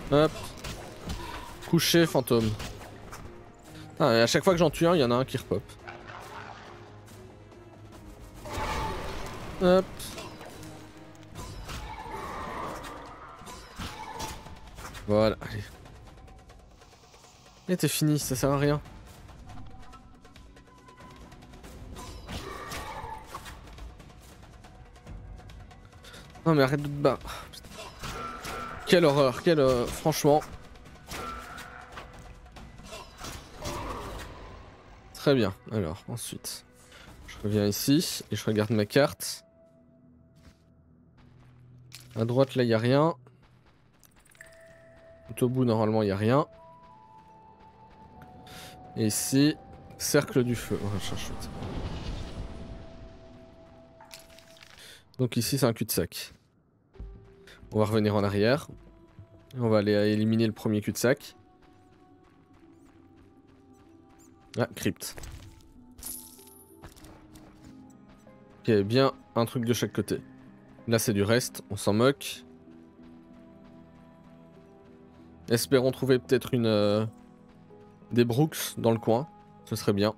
Hop. Couché, fantôme. Ah, et à chaque fois que j'en tue un, il y en a un qui repop. Hop. Voilà, allez. Et t'es fini, ça sert à rien. Non mais arrête de te battre. Quelle horreur, franchement. Très bien, alors ensuite. Je reviens ici et je regarde ma carte. À droite là il n'y a rien. Tout au bout normalement il n'y a rien. Et ici, cercle du feu. Oh, chouette. Donc ici c'est un cul-de-sac. On va revenir en arrière. On va aller éliminer le premier cul-de-sac. Ah, crypte. Ok, bien un truc de chaque côté. Là c'est du reste, on s'en moque. Espérons trouver peut-être une... des Brooks dans le coin. Ce serait bien.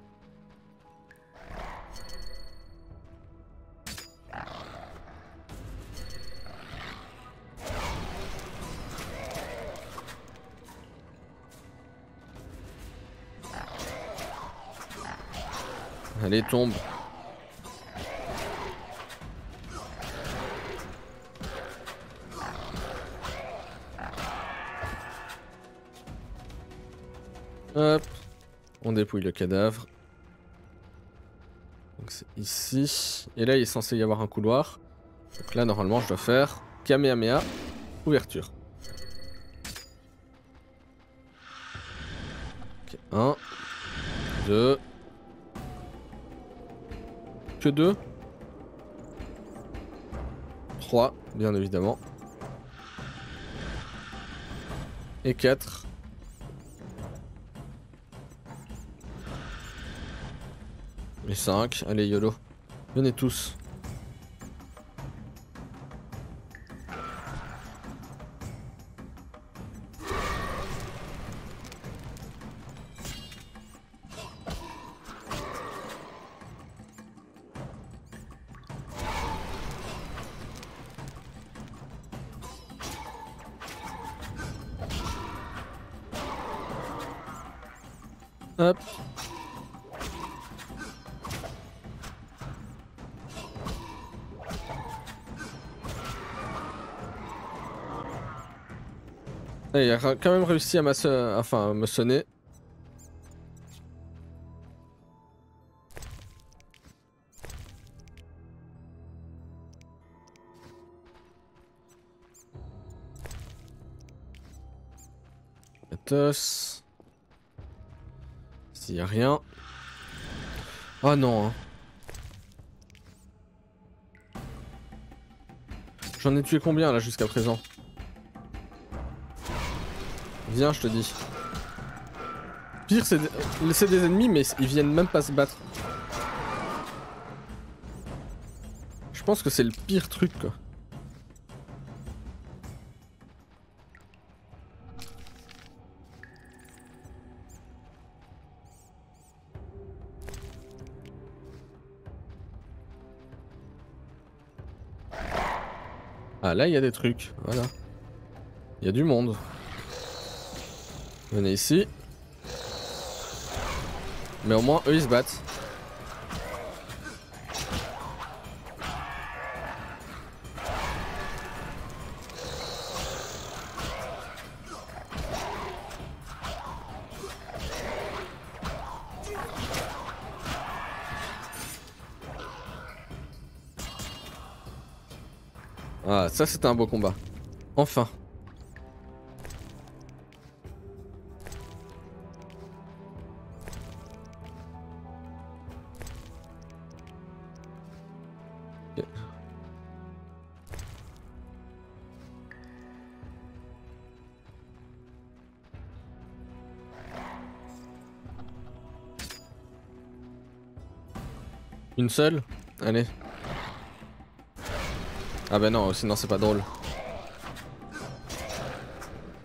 Allez, tombe. Hop. On dépouille le cadavre. Donc c'est ici. Et là, il est censé y avoir un couloir. Donc là, normalement, je dois faire Kamehameha, ouverture. Ok, 1, 2. Que 2. 3, bien évidemment. Et 4. Et 5. Allez, YOLO. Venez tous. Hop. Et il a quand même réussi à me sonner. Athos. S'il y a rien. Oh non. Hein. J'en ai tué combien là jusqu'à présent? Viens, je te dis. Pire, c'est des ennemis, mais ils viennent même pas se battre. Je pense que c'est le pire truc, quoi. Ah, là, il y a des trucs. Voilà. Il y a du monde. Venez ici. Mais au moins, eux, ils se battent. Ah, ça, c'était un beau combat. Enfin. Ok. Une seule? Allez. Ah bah non, sinon c'est pas drôle.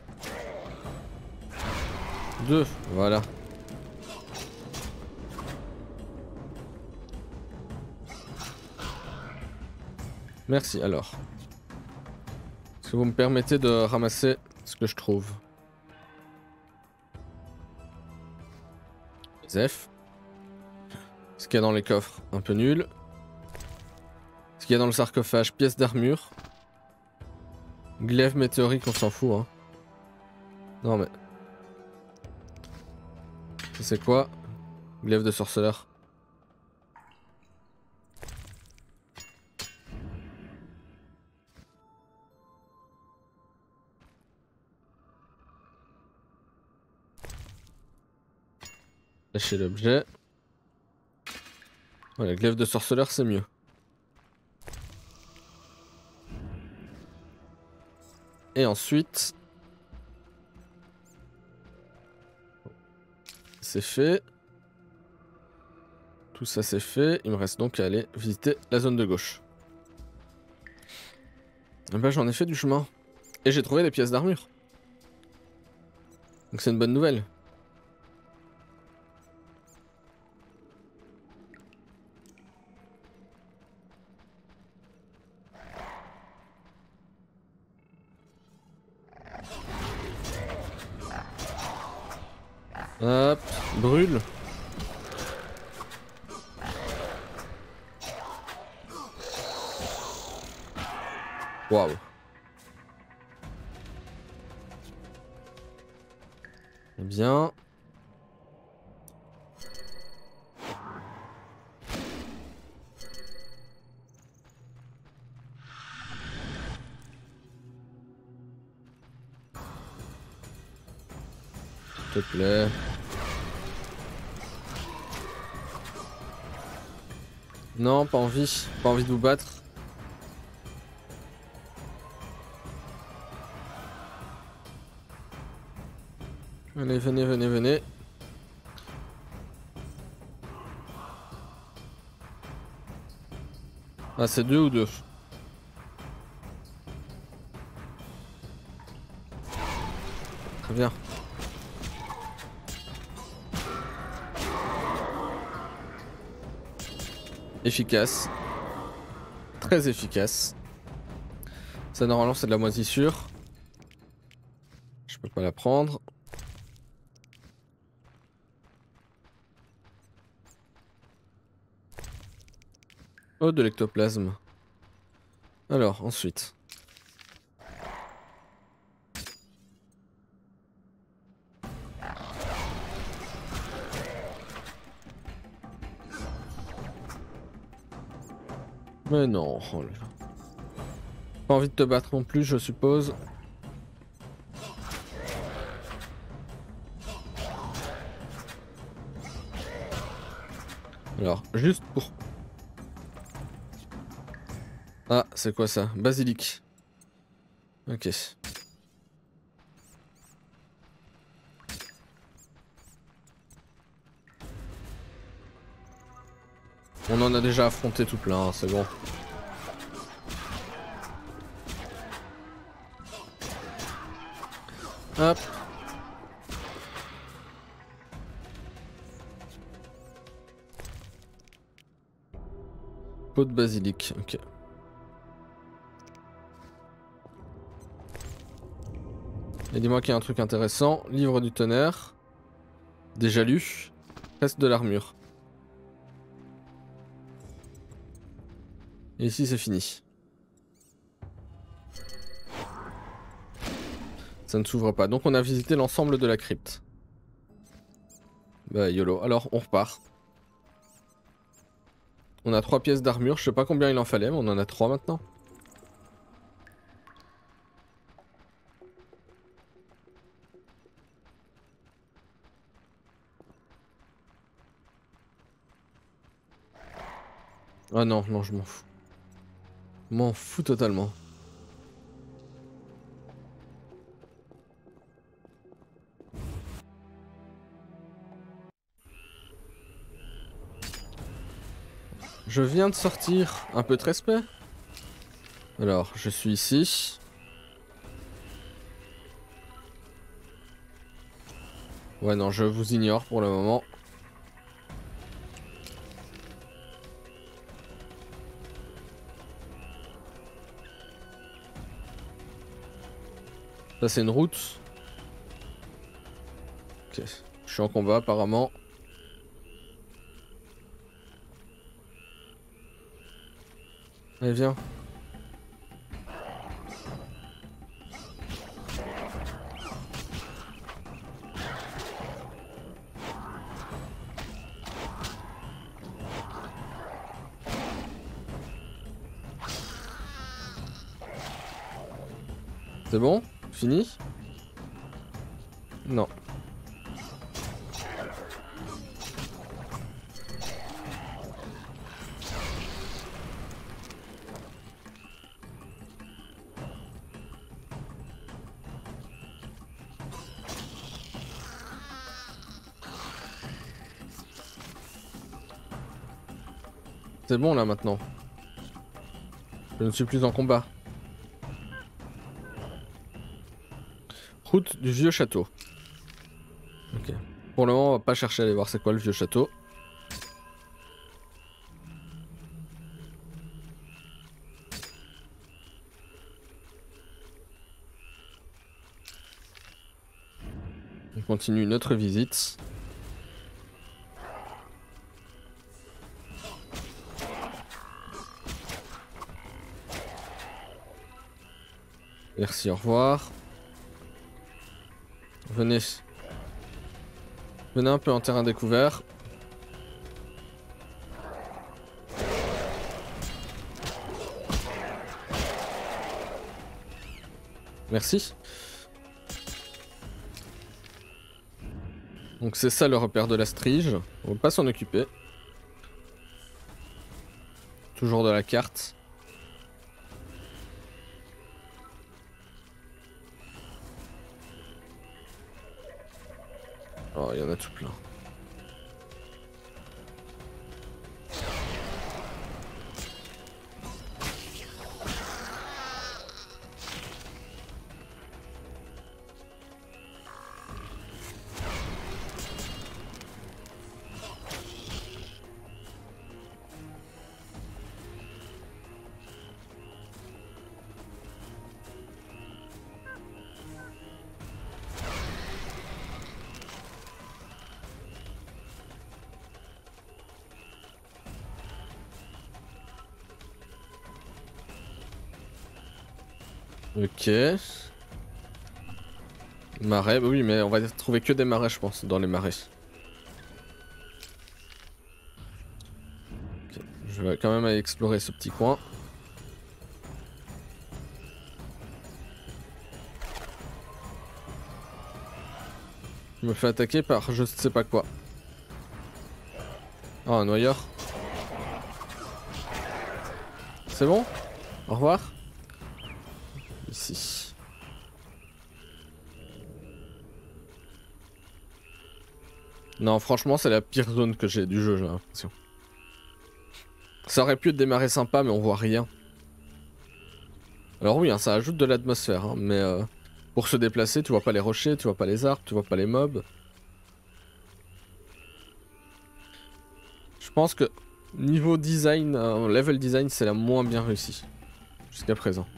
2, voilà. Merci, alors. Est-ce que vous me permettez de ramasser ce que je trouve? Zef. Ce qu'il y a dans les coffres, un peu nul. Ce qu'il y a dans le sarcophage, pièces d'armure. Glaive météorique, on s'en fout, hein. Non mais... Ça c'est quoi? Glaive de sorceleur. Lâcher l'objet. Voilà, glaive de sorceleur c'est mieux. Et ensuite... C'est fait. Tout ça c'est fait. Il me reste donc à aller visiter la zone de gauche. Et bah j'en ai fait du chemin. Et j'ai trouvé des pièces d'armure. Donc c'est une bonne nouvelle. Hop, brûle. Waouh. Eh bien. S'il te plaît. Non, pas envie. Pas envie de vous battre. Allez, venez, venez, venez. Ah, c'est 2 ou 2? Très bien. Efficace. Très efficace. Ça, normalement, c'est de la moisissure. Je peux pas la prendre. Oh, de l'ectoplasme. Alors, ensuite. Mais non, oh là là. Pas envie de te battre non plus, je suppose. Alors, juste pour... Ah, c'est quoi ça? Basilic. Ok. On en a déjà affronté tout plein, hein, c'est bon. Hop. Pot de basilic, ok. Et dis-moi qu'il y a un truc intéressant. Livre du tonnerre. Déjà lu. Reste de l'armure. Et ici c'est fini. Ça ne s'ouvre pas. Donc on a visité l'ensemble de la crypte. Bah YOLO. Alors on repart. On a 3 pièces d'armure. Je sais pas combien il en fallait, mais on en a 3 maintenant. Ah non, non, je m'en fous. M'en fous totalement. Je viens de sortir. Un peu de respect. Alors, je suis ici. Ouais, non, je vous ignore pour le moment. Ça, c'est une route. Ok. Je suis en combat, apparemment. Allez, viens. C'est bon? Fini? Non. C'est bon là maintenant. Je ne suis plus en combat. Route du vieux château. Ok. Pour le moment, on va pas chercher à aller voir c'est quoi le vieux château. On continue notre visite. Merci, au revoir. Venez. Venez un peu en terrain découvert. Merci. Donc c'est ça le repère de la strige. On va pas s'en occuper. Toujours de la carte. Oh, il y en a tout plein. Ok. Marais, bah oui, mais on va trouver que des marais, je pense, dans les marais. Ok. Je vais quand même aller explorer ce petit coin. Je me fais attaquer par je sais pas quoi. Oh, un noyeur. C'est bon? Au revoir. Ici. Non, franchement, c'est la pire zone que j'ai du jeu, j'ai l'impression. Ça aurait pu être des marais sympas, mais on voit rien. Alors oui, hein, ça ajoute de l'atmosphère, hein, mais pour se déplacer, tu vois pas les rochers, tu vois pas les arbres, tu vois pas les mobs. Je pense que niveau design, level design, c'est la moins bien réussie jusqu'à présent.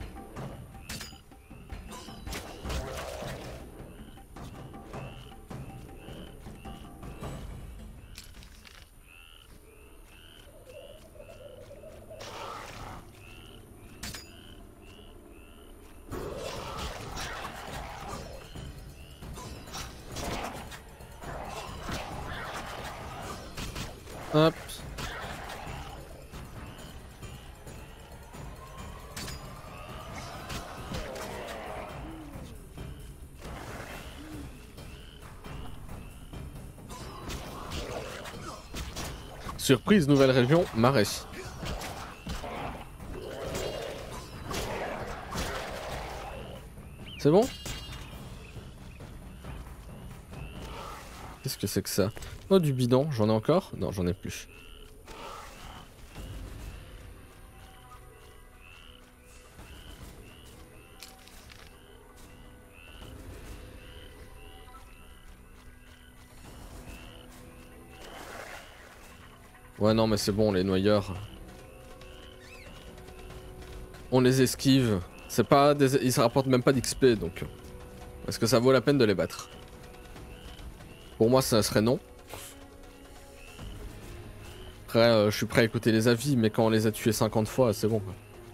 Hop. Surprise, nouvelle région, marais. C'est bon? Qu'est-ce que c'est que ça? Oh, du bidon, j'en ai encore? Non, j'en ai plus. Ouais, non, mais c'est bon, les noyeurs. On les esquive. C'est pas des... Ils se rapportent même pas d'XP, donc... Est-ce que ça vaut la peine de les battre? Pour moi, ça serait non. Après, je suis prêt à écouter les avis, mais quand on les a tués 50 fois, c'est bon, quoi.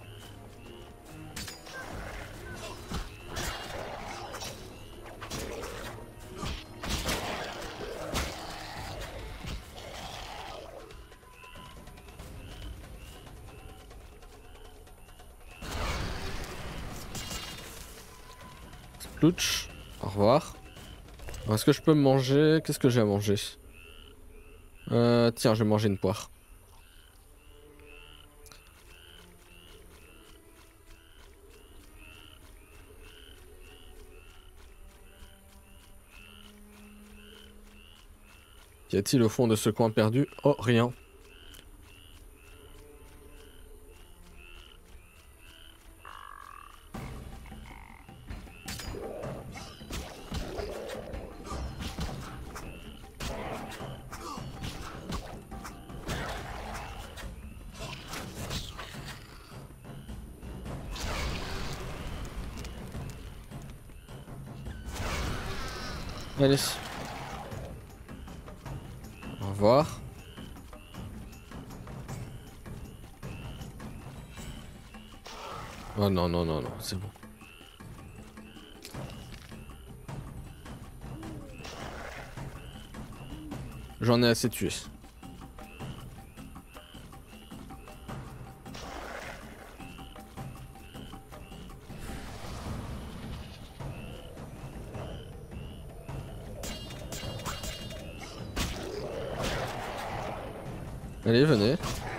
Splouch, au revoir. Est-ce que je peux me manger? Qu'est-ce que j'ai à manger? Tiens, je vais manger une poire. Qu'y a-t-il au fond de ce coin perdu? Oh, rien. Allez. Au revoir. Oh non, non, non, non, c'est bon. J'en ai assez tué. Allez, venez.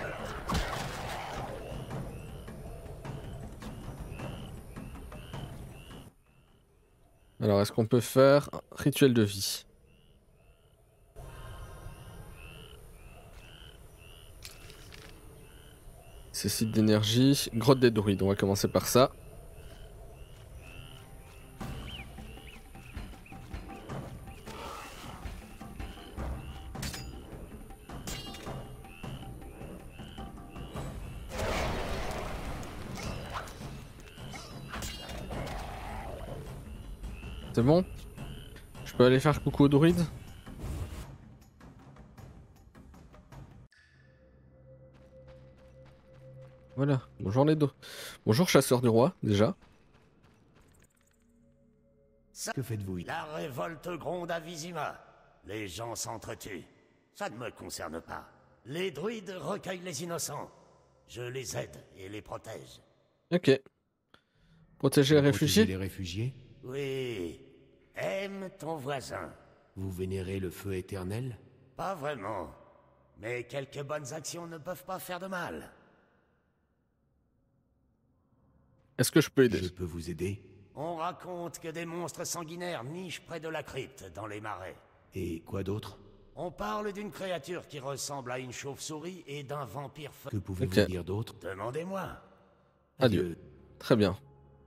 Alors, est-ce qu'on peut faire un rituel de vie? C'est site d'énergie. Grotte des druides, on va commencer par ça. C'est bon? Je peux aller faire coucou aux druides? Voilà, bonjour les deux. Bonjour chasseur du roi, déjà. Que faites-vous? La révolte gronde à Vizima. Les gens s'entretuent. Ça ne me concerne pas. Les druides recueillent les innocents. Je les aide et les protège. Ok. Protéger les réfugiés? Les réfugiés? Oui. Aime ton voisin. Vous vénérez le feu éternel? Pas vraiment. Mais quelques bonnes actions ne peuvent pas faire de mal. Est-ce que je peux aider? Je peux vous aider? On raconte que des monstres sanguinaires nichent près de la crypte, dans les marais. Et quoi d'autre? On parle d'une créature qui ressemble à une chauve-souris et d'un vampire Que pouvez-vous dire d'autre? Demandez-moi. Adieu. Très bien.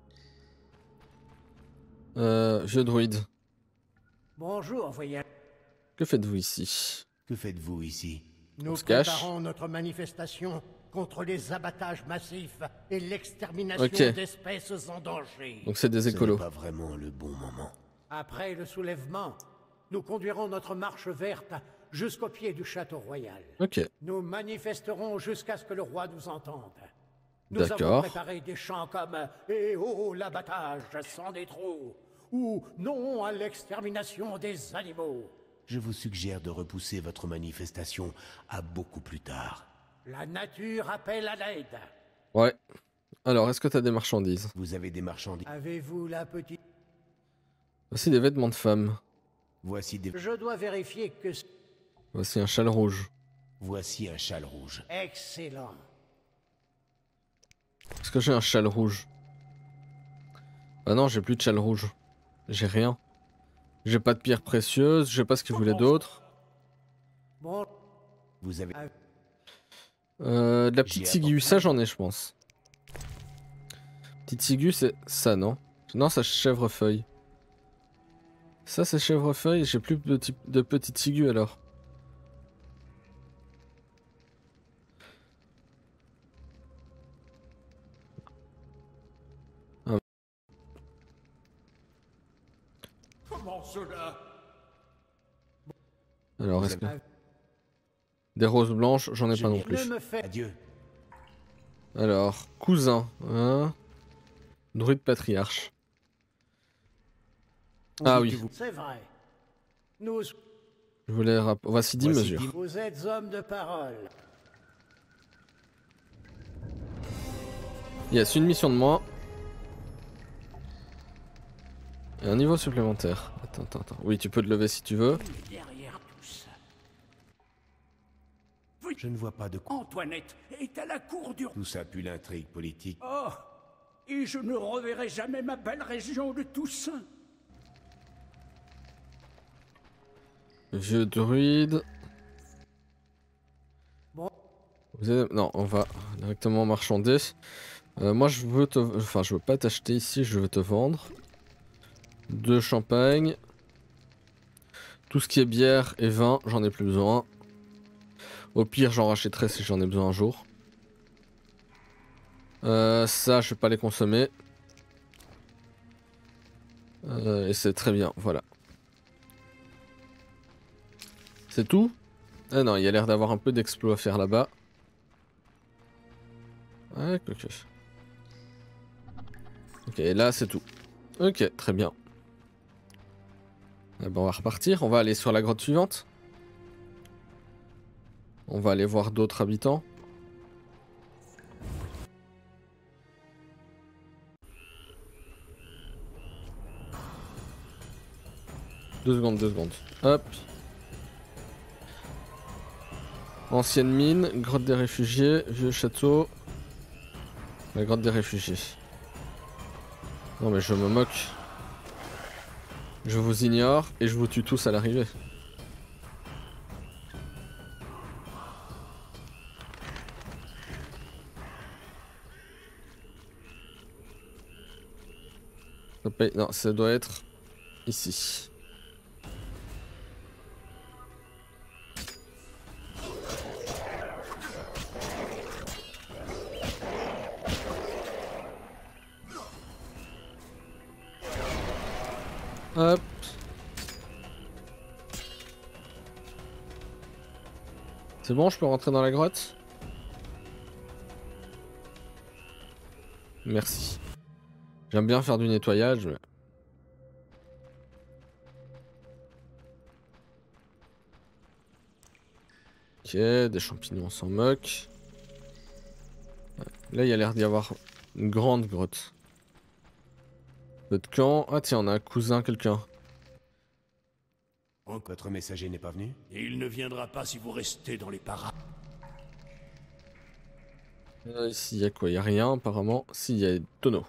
Vieux druide. Bonjour, voyage. Que faites-vous ici? Que faites-vous ici? Nous se cache. préparons notre manifestation contre les abattages massifs et l'extermination Ok. d'espèces en danger. Donc c'est des Ce n'est écolos. pas vraiment le bon moment. Après le soulèvement, nous conduirons notre marche verte jusqu'au pied du château royal. Ok. Nous manifesterons jusqu'à ce que le roi nous entende. Nous avons D'accord. préparé des chants comme « Eh oh, l'abattage sans des trous » ou « Non à l'extermination des animaux ». Je vous suggère de repousser votre manifestation à beaucoup plus tard. La nature appelle à l'aide. Ouais. Alors, est-ce que t'as des marchandises? Vous avez des marchandises? Avez-vous la petite... Voici des vêtements de femme. Voici des... Je dois vérifier que... Voici un châle rouge. Voici un châle rouge. Excellent. Est-ce que j'ai un châle rouge? Ah non, j'ai plus de châle rouge. J'ai rien. J'ai pas de pierres précieuses, je sais pas ce qu'il voulait d'autre. Bon, Vous avez... De la petite J'ai ciguë, ça j'en ai je pense. Petite ciguë c'est ça non? Non ça c'est chèvrefeuille. Ça c'est chèvrefeuille, j'ai plus de petite ciguë alors. Comment cela? Alors, est-ce que... Des roses blanches, j'en ai pas non plus. Ne me faites... Adieu. Alors, cousin, hein? Druide patriarche. Ah oui, C'est vrai. Nous... je voulais... Voici 10 Voici mesures. 10 Vous êtes homme de parole. Yes, une mission de moins. Et un niveau supplémentaire. Attends. Oui, tu peux te lever si tu veux. Derrière tout ça, Je ne vois pas de quoi. Antoinette est à la cour du... Tout ça pue l'intrigue politique. Oh! Et je ne reverrai jamais ma belle région de Toussaint. Vieux druide. Bon. Non, on va directement marchander. Moi, je veux te... Enfin, je veux pas t'acheter ici, je veux te vendre. 2 champagne. Tout ce qui est bière et vin, j'en ai plus besoin. Au pire, j'en rachèterai si j'en ai besoin un jour. Ça, je vais pas les consommer. Et c'est très bien, voilà. C'est tout? Ah non, il y a l'air d'avoir un peu d'exploit à faire là-bas. Ouais, ok. Ok, là c'est tout. Ok, très bien. Ah ben, on va repartir, on va aller sur la grotte suivante. On va aller voir d'autres habitants. Deux secondes. Hop. Ancienne mine, grotte des réfugiés, vieux château. La grotte des réfugiés. Non mais je me moque. Je vous ignore et je vous tue tous à l'arrivée. Non, ça doit être ici. Hop. C'est bon, je peux rentrer dans la grotte? Merci. J'aime bien faire du nettoyage, mais... Ok, des champignons, on s'en moque. Là, il y a l'air d'y avoir une grande grotte. Feu de camp. Ah tiens, on a un cousin, quelqu'un. Votre messager n'est pas venu? Il ne viendra pas si vous restez dans les parages. Ici, il y a quoi? Il y a rien, apparemment. Si, il y a des tonneaux.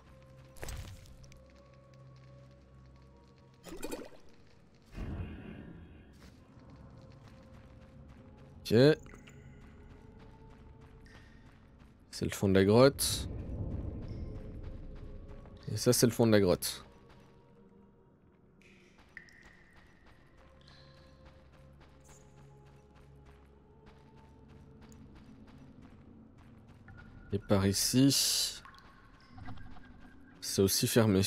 Ok. C'est le fond de la grotte. Et ça, c'est le fond de la grotte. Et par ici... C'est aussi fermé.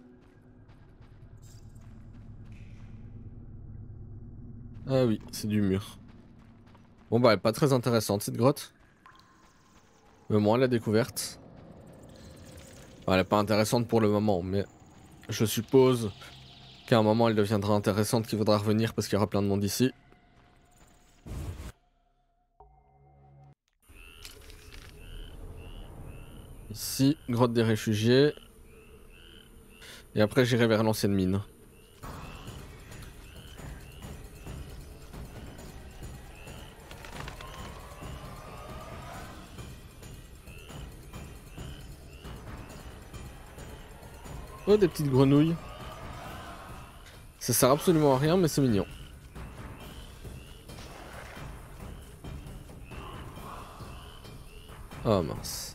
Ah oui, c'est du mur. Bon bah, elle est pas très intéressante cette grotte. Mais moi, la découverte. Enfin, elle est pas intéressante pour le moment, mais je suppose qu'à un moment elle deviendra intéressante, qu'il faudra revenir parce qu'il y aura plein de monde ici. Ici, grotte des réfugiés. Et après j'irai vers l'ancienne mine. Oh, des petites grenouilles. Ça sert absolument à rien, mais c'est mignon. Oh mince.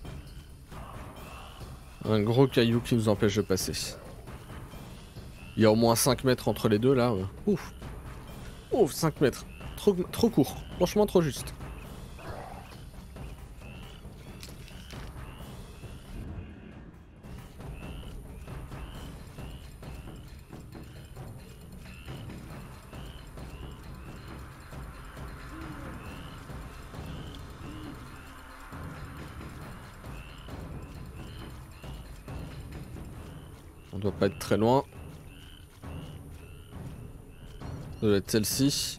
Un gros caillou qui nous empêche de passer. Il y a au moins 5 mètres entre les deux là. Ouf. Ouf, 5 mètres. Trop court. Franchement trop juste. On doit pas être très loin. Ça doit être celle-ci.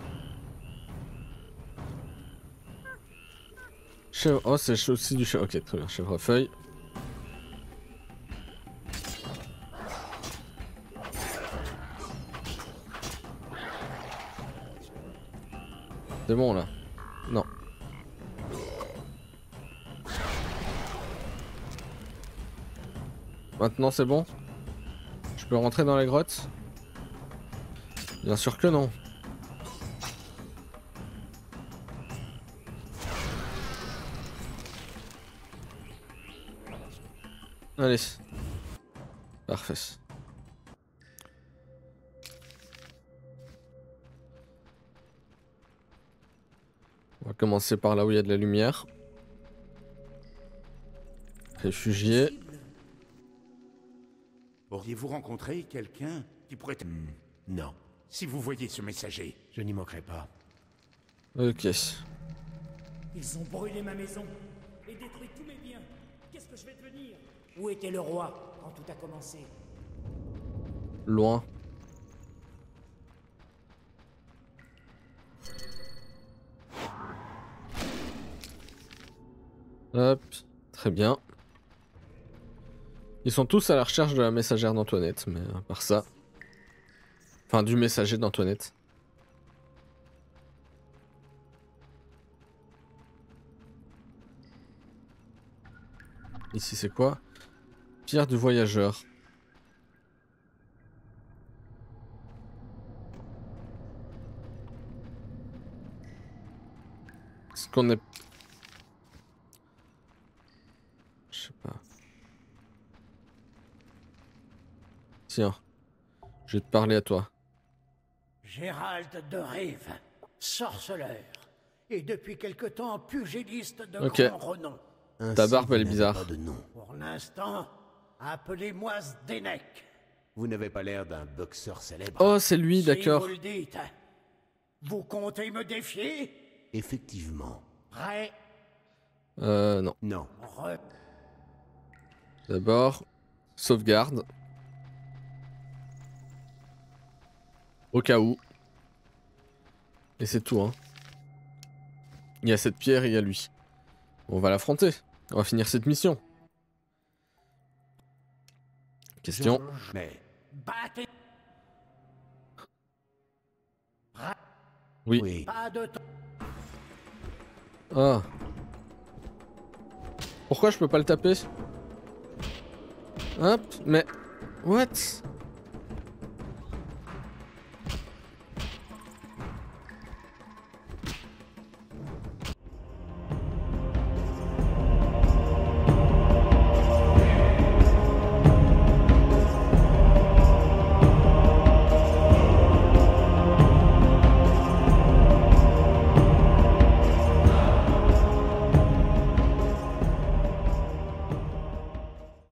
Oh, c'est aussi du chèvre. Ok, très bien, chèvrefeuille. C'est bon là? Non. Maintenant c'est bon? Je peux rentrer dans la grotte? Bien sûr que non. Allez. Parfait. On va commencer par là où il y a de la lumière. Réfugié. Auriez-vous rencontré quelqu'un qui pourrait... Non, Si vous voyez ce messager, je n'y manquerai pas. Ok. Ils ont brûlé ma maison et détruit tous mes biens. Qu'est-ce que je vais devenir? Où était le roi quand tout a commencé? Loin. Hop, très bien. Ils sont tous à la recherche de la messagère d'Antoinette, mais à part ça... Enfin, du messager d'Antoinette. Ici c'est quoi? Pierre du voyageur. Est-ce qu'on est... Je sais pas. Tiens. Je vais te parler à toi. Gérald de Rive, sorceleur, et depuis quelque temps pugiliste de Ok. grand renom. Ainsi, Ta barbe, vous elle est n'avez bizarre. pas de nom. Pour l'instant, appelez-moi Zdenek. Vous n'avez pas l'air d'un boxeur célèbre. Oh, c'est lui, Si d'accord. vous le dites, vous comptez me défier? Effectivement. Prêt? Non. Non. D'abord, sauvegarde. Au cas où. Et c'est tout, hein. Il y a cette pierre et il y a lui. On va l'affronter. On va finir cette mission. Question. Mais Battez. Oui. oui, Pas de temps. Ah. Pourquoi je peux pas le taper? Hop, mais... What?